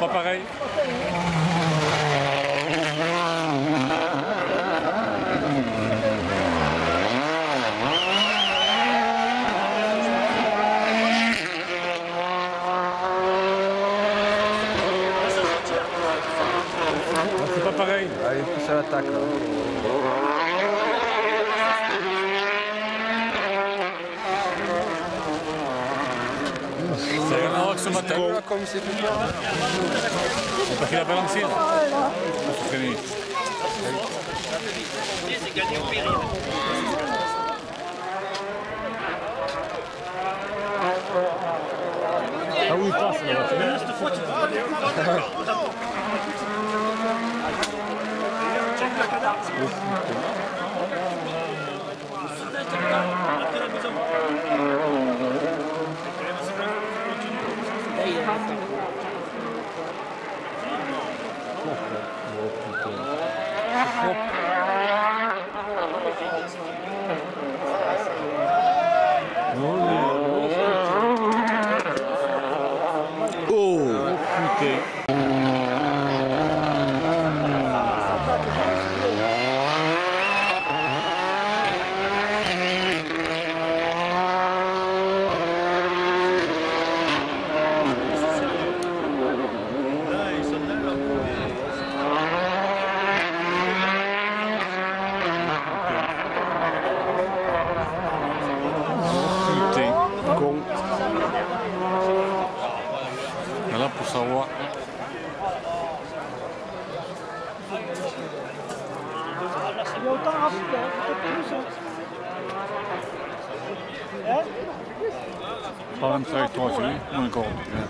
pas pareil. C'est pas pareil. Ah, il est plus à l'attaque là. Ça a rien à voir avec ce matin. Comme il s'est fait peur. C'est parce qu'il a balancé. C'est freiné. C'est gagné au péril. Ah oui, il passe là. Cette fois, tu peux Là pour savoir. Il y a autant rapide, plus. Pas même ça avec toi, c'est lui. Non, encore.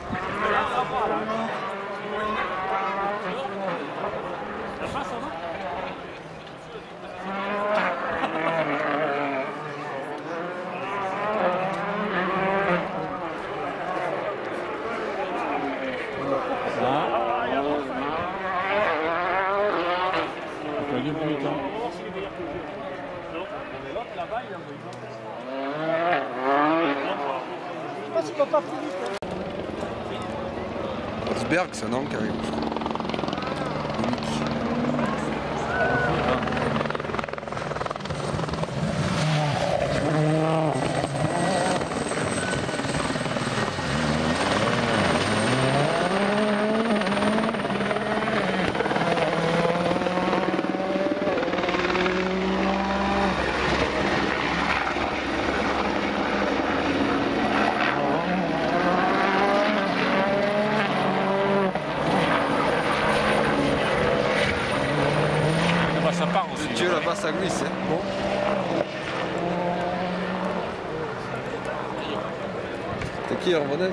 Je sais pas s'il va pas plus vite. Rosberg, ça non, qui arrive. Ça part aussi. Dieu là-bas, ça glisse. Hein. Bon. C'était qui, Ronen?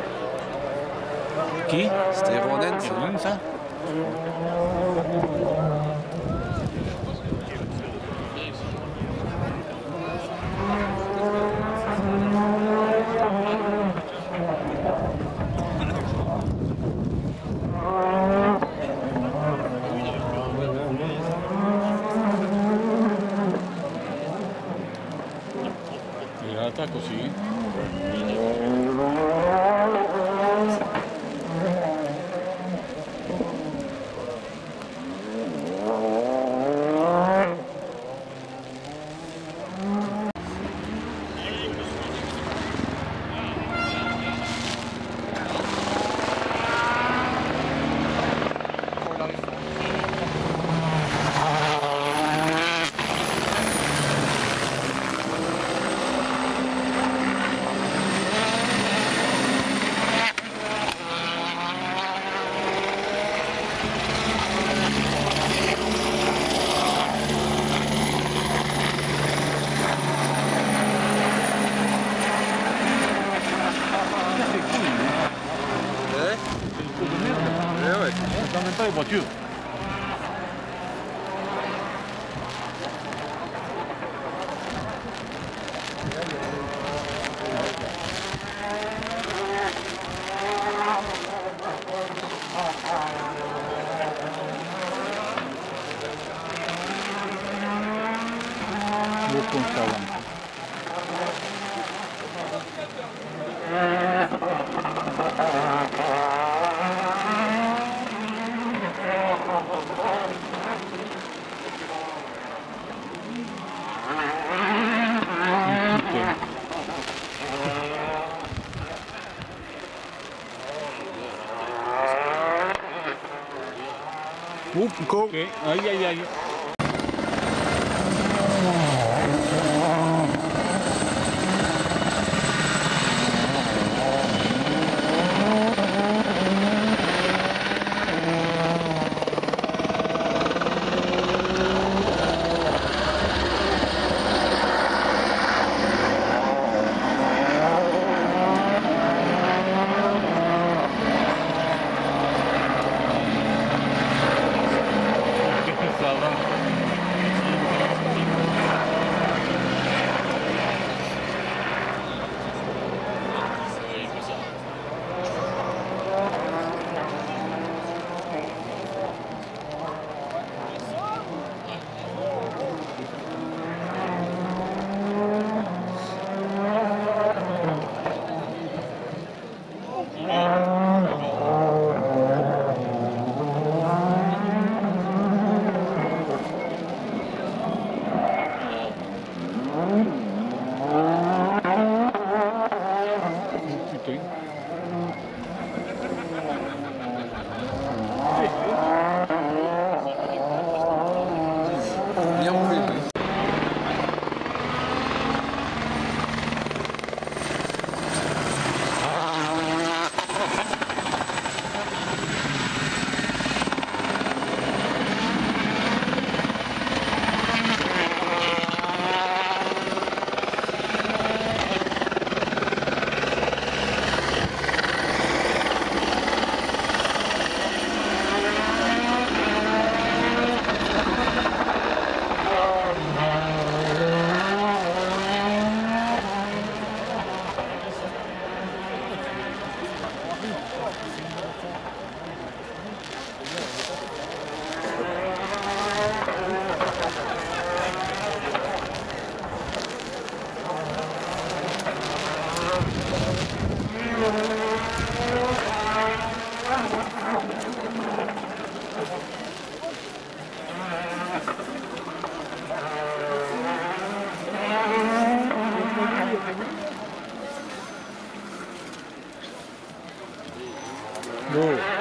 Qui? C'était Ronen, C'est Ronen, ça? Il attaque aussi. Dans même pas les voitures. Beaucoup de talent. Ok, aïe aïe aïe. Ça va. Putain. Bien roulé. Bon.